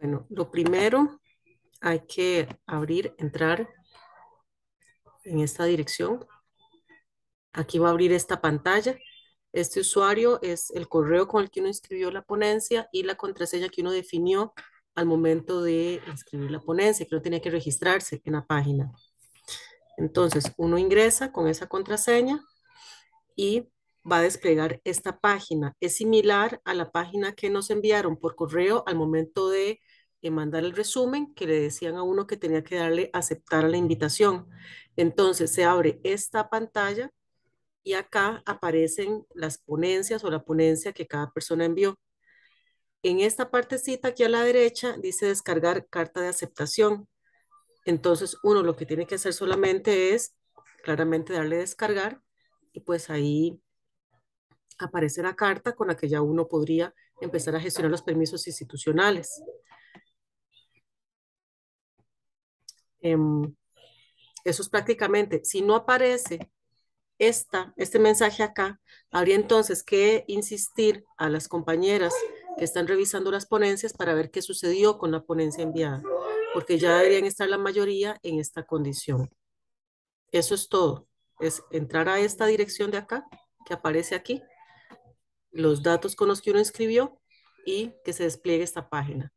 Bueno, lo primero hay que entrar en esta dirección. Aquí va a abrir esta pantalla. Este usuario es el correo con el que uno inscribió la ponencia y la contraseña que uno definió al momento de inscribir la ponencia, que uno tenía que registrarse en la página. Entonces, uno ingresa con esa contraseña y va a desplegar esta página. Es similar a la página que nos enviaron por correo al momento de mandar el resumen, que le decían a uno que tenía que darle aceptar a la invitación. Entonces, se abre esta pantalla y acá aparecen las ponencias o la ponencia que cada persona envió. En esta partecita aquí a la derecha dice descargar carta de aceptación. Entonces uno lo que tiene que hacer solamente es claramente darle descargar y pues ahí aparece la carta con la que ya uno podría empezar a gestionar los permisos institucionales. Em, Eso es prácticamente, si no aparece este mensaje acá, habría entonces que insistir a las compañeras que están revisando las ponencias para ver qué sucedió con la ponencia enviada, porque ya deberían estar la mayoría en esta condición. Eso es todo. Es entrar a esta dirección de acá, que aparece aquí, los datos con los que uno inscribió y que se despliegue esta página.